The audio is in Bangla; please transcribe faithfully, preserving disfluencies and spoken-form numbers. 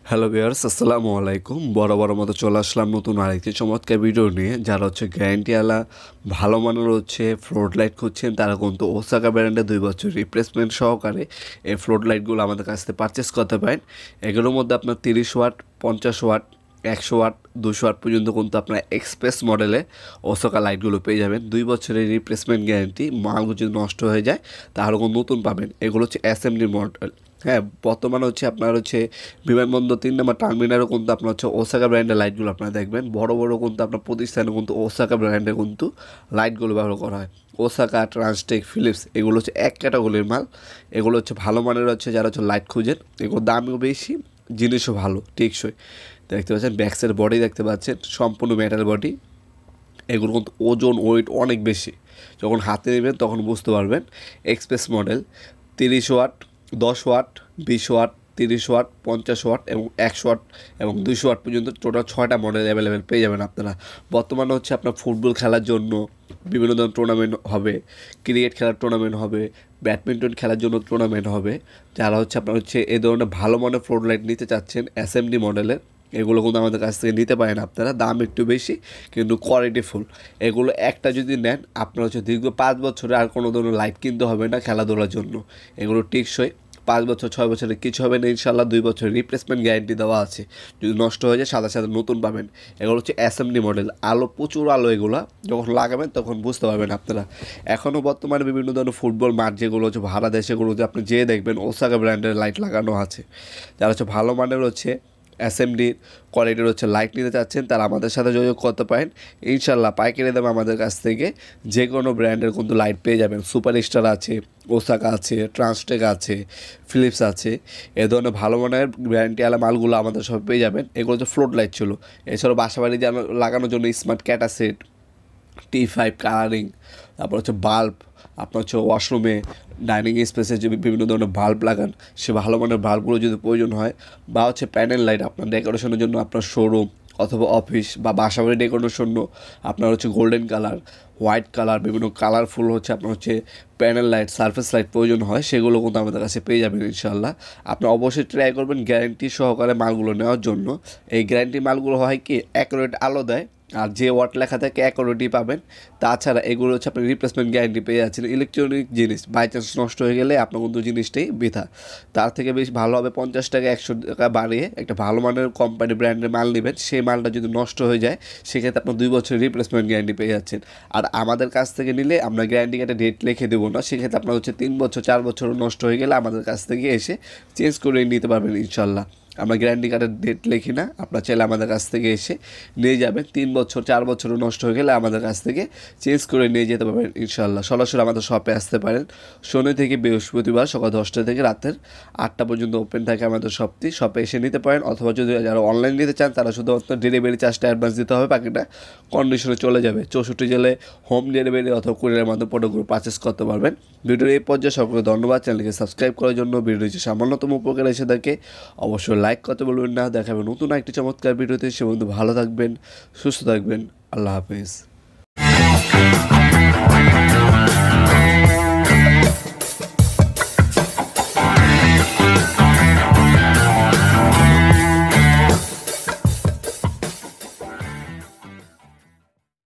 হ্যালো ভিউয়ার্স, আসসালামু আলাইকুম। বড় বড় মতো চলে আসলাম নতুন আরেকটি চমৎকার ভিডিও নিয়ে। যারা হচ্ছে গ্যারান্টিওয়ালা ভালো মানের হচ্ছে ফ্লোট লাইট খুঁজছেন, তারা কিন্তু ওসাকা ব্র্যান্ডের দুই বছর রিপ্লেসমেন্ট সহকারে এই ফ্লোট লাইটগুলো আমাদের কাছ থেকে পারচেস করতে পারেন। এগুলোর মধ্যে আপনার তিরিশ ওয়াট, পঞ্চাশ ওয়াট, একশো ওয়াট, দুশো ওয়াট পর্যন্ত কিন্তু আপনার এক্সপ্রেস মডেলে ওসাকা লাইটগুলো পেয়ে যাবেন। দুই বছরের রিপ্লেসমেন্ট গ্যারান্টি। মালগুলো যদি নষ্ট হয়ে যায় তাহলে কোনো নতুন পাবেন। এগুলো হচ্ছে অ্যাসেম্বলি মডেল। হ্যাঁ, বর্তমানে হচ্ছে আপনার হচ্ছে বিমানবন্দর তিন নম্বর টার্মিনালও কিন্তু আপনার হচ্ছে ওসাকা ব্র্যান্ডের লাইটগুলো আপনারা দেখবেন। বড় বড় কিন্তু আপনার প্রতিষ্ঠানে কিন্তু ওসাকা ব্র্যান্ডের কিন্তু লাইটগুলো ব্যবহার করা হয়। ওসাকা, ট্রান্সটেক, ফিলিপস এগুলো হচ্ছে এক ক্যাটাগরির মাল। এগুলো হচ্ছে ভালো মানের হচ্ছে যারা হচ্ছে লাইট খুঁজেন। এগুলো দামও বেশি, জিনিসও ভালো, টেকসই। দেখতে পাচ্ছেন ব্যাক্সের বডি দেখতে পাচ্ছেন, সম্পূর্ণ মেটাল বডি। এগুলো কিন্তু ওজন ওয়েট অনেক বেশি। যখন হাতে নেবেন তখন বুঝতে পারবেন। এক্সপ্রেস মডেল, তিরিশ ওয়াট, দশ ওয়াট, বিশ ওয়াট, তিরিশ ওয়াট, পঞ্চাশ ওয়াট এবং একশো ওয়াট এবং দুইশো ওয়াট পর্যন্ত টোটাল ছয়টা মডেল অ্যাভেলেবেল পেয়ে যাবেন আপনারা। বর্তমানে হচ্ছে আপনার ফুটবল খেলার জন্য বিভিন্ন ধরনের টুর্নামেন্ট হবে, ক্রিকেট খেলার টুর্নামেন্ট হবে, ব্যাডমিন্টন খেলার জন্য টুর্নামেন্ট হবে। যারা হচ্ছে আপনার হচ্ছে এই ধরনের ভালো মানের ফ্লোট লাইট নিতে চাচ্ছেন অ্যাসেম্বলি মডেলের, এগুলো কিন্তু আমাদের কাছ থেকে নিতে পারেন আপনারা। দাম একটু বেশি কিন্তু কোয়ালিটি ফুল। এগুলো একটা যদি নেন আপনার হচ্ছে দীর্ঘ পাঁচ বছরে আর কোনো ধরনের লাইট কিনতে হবে না খেলাধুলার জন্য। এগুলো টেকসই, পাঁচ বছর ছয় বছরে কিছু হবে না ইনশাল্লাহ। দুই বছরের রিপ্লেসমেন্ট গ্যারান্টি দেওয়া আছে। যদি নষ্ট হয়ে যায় সাথে সাথে নতুন পাবেন। এগুলো হচ্ছে অ্যাসেম্বলি মডেল। আলো, প্রচুর আলো। এগুলো যখন লাগাবেন তখন বুঝতে পারবেন আপনারা। এখনও বর্তমানে বিভিন্ন ধরনের ফুটবল মাঠ যেগুলো হচ্ছে ভাড়া দেয়, সেগুলোতে আপনি যেয়ে দেখবেন ওসাকা ব্র্যান্ডের লাইট লাগানো আছে। যারা হচ্ছে ভালো মানের হচ্ছে অ্যাসেম্বলির কোয়ালিটির হচ্ছে লাইট নিতে চাচ্ছেন, তারা আমাদের সাথে যোগাযোগ করতে পারেন। ইনশাল্লাহ পাইকারি দামে আমাদের কাছ থেকে যে কোনো ব্র্যান্ডের কিন্তু লাইট পেয়ে যাবেন। সুপার স্টার আছে, ওসাকা আছে, ট্রান্সটেক আছে, ফিলিপস আছে। এ ধরনের ভালো মানের গ্যারান্টিওয়ালা মালগুলো আমাদের সব পেয়ে যাবেন। এগুলো হচ্ছে ফ্লোট লাইট ছিল। এছাড়াও বাসাবাড়ি লাগানোর জন্য স্মার্ট ক্যাটা সেট, টি ফাইভ কালারিং, তারপর হচ্ছে বাল্ব, আপনার হচ্ছে ওয়াশরুমে, ডাইনিং স্পেসে যে বিভিন্ন ধরনের বাল্ব লাগান, সে ভালো মানের বাল্বগুলো যদি প্রয়োজন হয়, বা হচ্ছে প্যানেল লাইট আপনার ডেকোরেশনের জন্য আপনার শোরুম অথবা অফিস বা বাসাবাড়ি ডেকোরেশন আপনার হচ্ছে গোল্ডেন কালার, হোয়াইট কালার, বিভিন্ন কালারফুল হচ্ছে আপনার হচ্ছে প্যানেল লাইট, সারফেস লাইট প্রয়োজন হয়, সেগুলো কিন্তু আমাদের কাছে পেয়ে যাবেন ইনশাল্লাহ। আপনি অবশ্যই ট্রাই করবেন গ্যারান্টি সহকারে মালগুলো নেওয়ার জন্য। এই গ্যারান্টি মালগুলো হয় কি অ্যাকুরেট আলো দেয়, আর যে ওয়াট লেখা থাকে অ্যাকুরেটই পাবেন। তাছাড়া এগুলো হচ্ছে আপনি রিপ্লেসমেন্ট গ্যারান্টি পেয়ে যাচ্ছেন। ইলেকট্রনিক জিনিস বাই চান্স নষ্ট হয়ে গেলে আপনার কিন্তু জিনিসটাই বৃথা। তার থেকে বেশ ভালো হবে পঞ্চাশ টাকা একশো টাকা বাড়িয়ে একটা ভালো মানের কোম্পানি ব্র্যান্ডের মাল নেবেন। সেই মালটা যদি নষ্ট হয়ে যায় সেক্ষেত্রে আপনার দুই বছরের রিপ্লেসমেন্ট গ্যারান্টি পেয়ে যাচ্ছেন। আর আমাদের কাছ থেকে নিলে আমরা গ্যারান্টি কার্ডে ডেট লিখে দেবো না। সেক্ষেত্রে আপনার হচ্ছে তিন বছর চার বছর নষ্ট হয়ে গেলে আমাদের কাছ থেকে এসে চেঞ্জ করে নিতে পারবেন ইনশাল্লাহ। আমরা গ্যারান্টি কার্ডের ডেট লিখি না, আপনার চাইলে আমাদের কাছ থেকে এসে নিয়ে যাবেন। তিন বছর চার বছরও নষ্ট হয়ে গেলে আমাদের কাছ থেকে চেঞ্জ করে নিয়ে যেতে পারবেন ইনশাল্লাহ। সরাসরি আমাদের শপে আসতে পারেন। শনি থেকে বৃহস্পতিবার সকাল দশটা থেকে রাতের আটটা পর্যন্ত ওপেন থাকে আমাদের শপটি। শপে এসে নিতে পারেন, অথবা যদি যারা অনলাইন নিতে চান তারা শুধুমাত্র ডেলিভারি চার্জটা অ্যাডভান্স দিতে হবে, বাকিটা কন্ডিশনে চলে যাবে। চৌষট্টি জেলায় হোম ডেলিভারি অথবা কুরিয়ারের মাধ্যমে প্রোডাক্টগুলো পারচেস করতে পারবেন। ভিডিওর এই পর্যায়ে সকলকে ধন্যবাদ। চ্যানেলকে সাবস্ক্রাইব করার জন্য। ভিডিও যে সামান্যতম উপকার এসে থাকে অবশ্যই লাইক করতে বলবেন না। দেখাবেন নতুন একটি চমৎকার ভিডিওতে। সে বন্ধু ভালো থাকবেন, সুস্থ থাকবেন। আল্লাহ হাফেজ।